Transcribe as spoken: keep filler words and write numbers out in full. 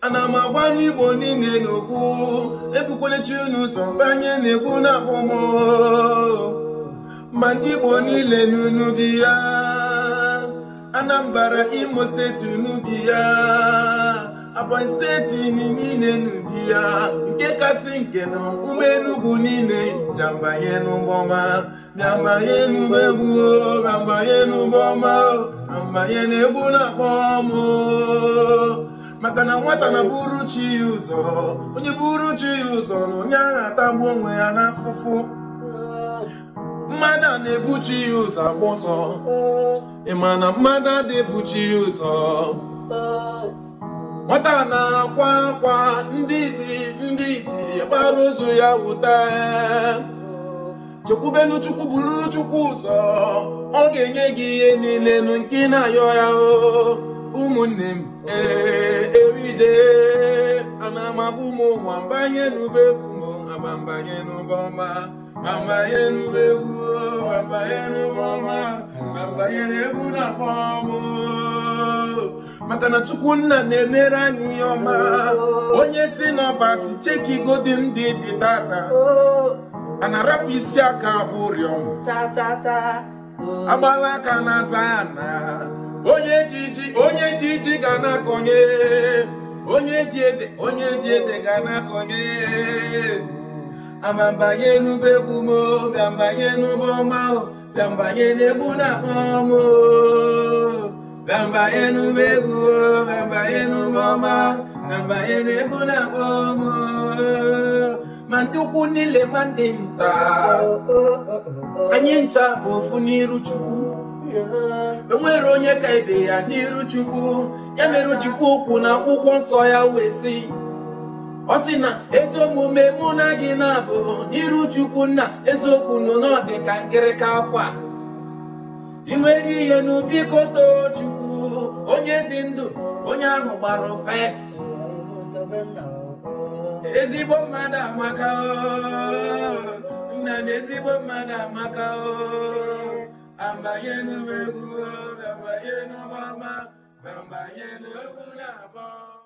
ana m agwa n'Igbo niile n'okwu ebukwele chi n'ụzọ banye n'egwu na-akpọmọ ma ndị Igbo niile n'unubi ya Anambra Imo steeti n'ubi ya Ebonyi steeti niile n'ubi ya nke kasị nke na ume Enugu niile bịambanye n'ụgbọma bịambanye n'ụgbọegwu bịambanye n'ụgbọma bịambanye n'egwu na-akpọmọ maka na nwata na buru chi ụzọ onye buru chi ụzọ na onye agha atagbu onwe ya n'afụfụ mmadụ na-ebuchi ụzọ agba ọsọ ịma na mmadụ na-ebuchi ụzọ nwata na-akwa akwa ndị izi ndị izi gbara ụzọ ya wụta chekwubenu Chukwu bururu Chukwu ụzọ ọ ga-enye gị ihe niile nke na-ayọ ya ụmụnne m ee erije ana m abụ m ụwa mbanye n'ube egwu m abambanye n'ụbọma bambanye n'ube egwu bambanye n'ụbọma bambanye n'egwu na-akpọ m maka na Chukwu nna na-emere anyị ihe ọma onye si n'ọba si chekigodi ndị dị tata a na-arapụ isi aka bụ rịọm agbala aka na-aza ya na onye jiji onye jiji ga na-akọnye onye ji ede onye ji ede ga na-akọnye abambanye n'ube egwu m bịambanye n'ụbọma bịambanye n'egwu na-akpọ m bịambanye n'ube egwu bịambanye n'ụbọma bịambanye n'egwu na-akpọ m ma ndị ukwu niile ma ndị nta anyị ncha bụ ofu n'iru Chukwu enwere onye ka ibe ya n'iru Chukwu ya mere o jikwa okwu na akwụkwọ nsọ ya wee sị ọ sị na ezi omume mụ na gị na-abụ n'iru Chukwu nna eziokwu nụ n'ọdị ka nkịrịka akwa ị nwere ihe n'ubi koto Chukwu onye dị ndụ onye ahụ gbara fest ezigbo mmadụ amaka nna m ezigbo mmadụ amaka ambanye n'egwu bambanye n'ụbọma bambanye n'egwu na-abọ